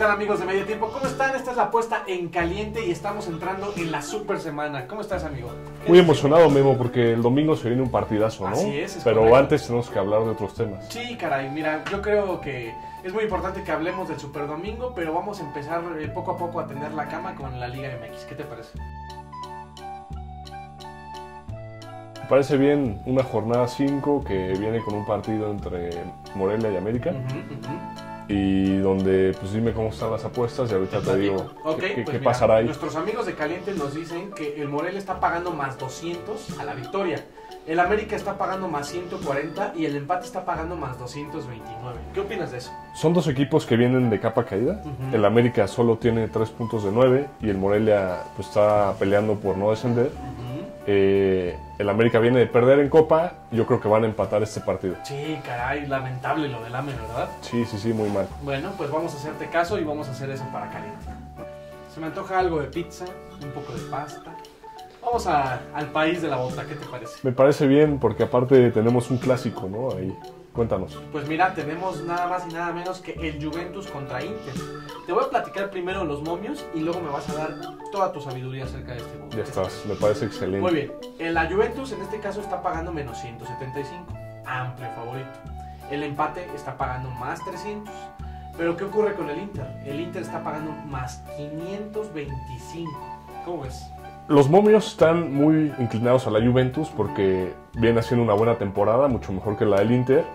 tal, amigos de Medio Tiempo? ¿Cómo están? Esta es la apuesta en caliente y estamos entrando en la super semana. ¿Cómo estás, amigo? Muy emocionado, Memo, porque el domingo se viene un partidazo, ¿no? Así es Pero correcto. antes tenemos que hablar de otros temas. Sí, caray, mira, yo creo que es muy importante que hablemos del Super Domingo, pero vamos a empezar poco a poco a tender la cama con la Liga MX. ¿Qué te parece? Me parece bien una jornada 5 que viene con un partido entre Morelia y América. Y donde, pues dime cómo están las apuestas y ahorita te digo qué mira, pasará ahí. Nuestros amigos de Caliente nos dicen que el Morelia está pagando más 200 a la victoria. El América está pagando más 140 y el empate está pagando más 229. ¿Qué opinas de eso? Son dos equipos que vienen de capa caída. El América solo tiene 3 puntos de 9 y el Morelia pues está peleando por no descender. El América viene de perder en Copa. Yo creo que van a empatar este partido. Sí, caray, lamentable lo del AME, ¿verdad? Sí, muy mal. Bueno, pues vamos a hacerte caso y vamos a hacer eso para Caliente. Se me antoja algo de pizza, un poco de pasta. Vamos al país de la bota, ¿qué te parece? Me parece bien porque aparte tenemos un clásico, ¿no? Ahí, cuéntanos. Pues mira, tenemos nada más y nada menos que el Juventus contra Inter. Te voy a platicar primero los momios y luego me vas a dar toda tu sabiduría acerca de este momio. Ya estás, me parece excelente. Muy bien, la Juventus en este caso está pagando menos 175, amplio favorito. El empate está pagando más 300. Pero ¿qué ocurre con el Inter? El Inter está pagando más 525. ¿Cómo ves? Los momios están muy inclinados a la Juventus porque viene haciendo una buena temporada, mucho mejor que la del Inter.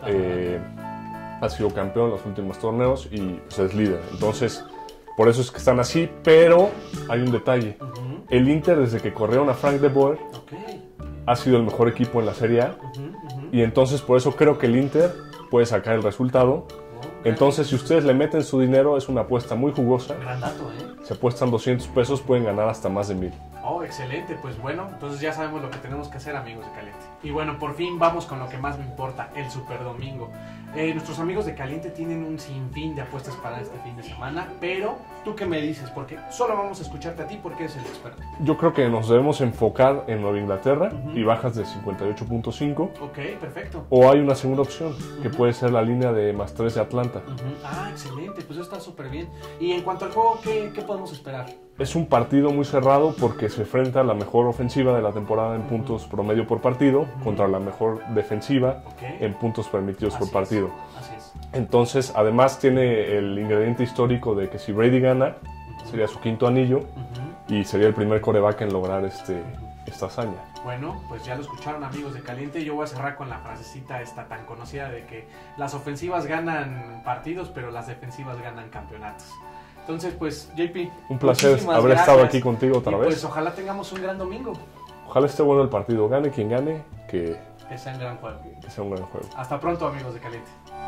Ha sido campeón en los últimos torneos y pues, es líder. Entonces, por eso es que están así, pero hay un detalle. El Inter, desde que corrieron a Frank de Boer, ha sido el mejor equipo en la Serie A. Y entonces, por eso creo que el Inter puede sacar el resultado. Entonces, si ustedes le meten su dinero, es una apuesta muy jugosa. Gran dato, ¿eh? Si apuestan 200 pesos, pueden ganar hasta más de 1000. Oh, excelente, pues bueno, entonces ya sabemos lo que tenemos que hacer, amigos de Caliente. Y bueno, por fin vamos con lo que más me importa, el Super Domingo. Nuestros amigos de Caliente tienen un sinfín de apuestas para este fin de semana, pero ¿tú qué me dices? Porque solo vamos a escucharte a ti porque eres el experto. Yo creo que nos debemos enfocar en Nueva Inglaterra y bajas de 58.5. Ok, perfecto. O hay una segunda opción, que puede ser la línea de más 3 de Atlanta. Ah, excelente, pues eso está súper bien. Y en cuanto al juego, ¿qué podemos esperar? Es un partido muy cerrado porque se enfrenta a la mejor ofensiva de la temporada en puntos promedio por partido contra la mejor defensiva en puntos permitidos por partido. Así es. Entonces, además tiene el ingrediente histórico de que si Brady gana, sería su quinto anillo y sería el primer quarterback en lograr esta hazaña. Bueno, pues ya lo escucharon, amigos de Caliente. Yo voy a cerrar con la frasecita esta tan conocida de que las ofensivas ganan partidos, pero las defensivas ganan campeonatos. Entonces, pues, JP, un placer haber estado aquí contigo otra vez. Pues ojalá tengamos un gran domingo. Ojalá esté bueno el partido. Gane quien gane, que sea un gran juego. Que sea un gran juego. Hasta pronto, amigos de Caliente.